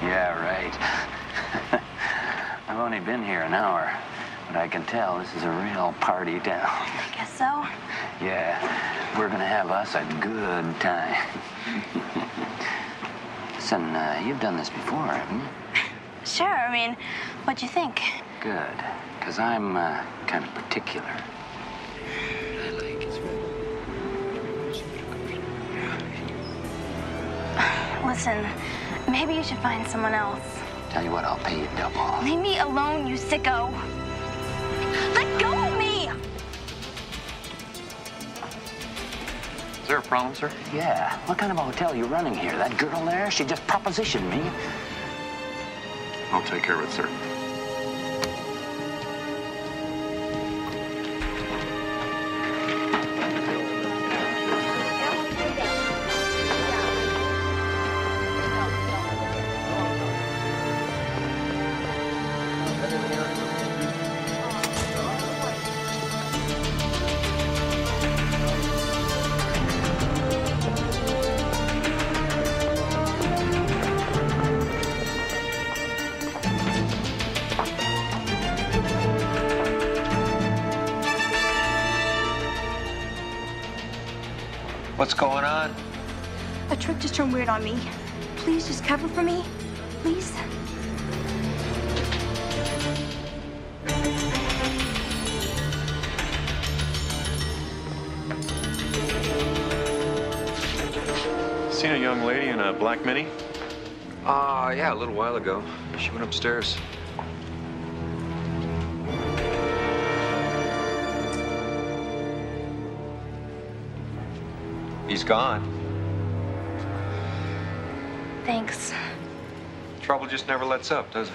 Yeah, right. I've only been here an hour, but I can tell this is a real party town. I guess so. Yeah, we're gonna have us a good time. Listen, you've done this before, haven't you? Sure, I mean, what'd you think? Good, because I'm kind of particular. I like it. Listen, maybe you should find someone else. Tell you what, I'll pay you double. Leave me alone, you sicko. Let go of me! Is there a problem, sir? Yeah, what kind of a hotel are you running here? That girl there, she just propositioned me. I'll take care of it, sir. What's going on? A trick just turned weird on me. Please just cover for me, please. Seen a young lady in a black Mini? Yeah, a little while ago. She went upstairs. He's gone. Thanks. Trouble just never lets up, does it?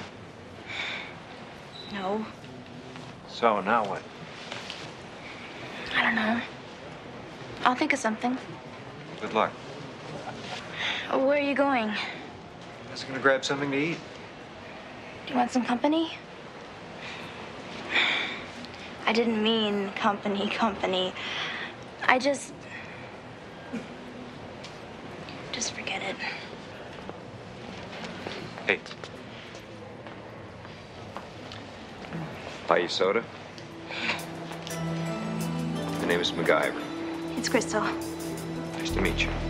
No, So, now what? I don't know. I'll think of something. Good luck. Where are you going? I was gonna grab something to eat. Do you want some company? I didn't mean company. I just forget it. Hey. Buy you soda? My name is MacGyver. It's Crystal. Nice to meet you.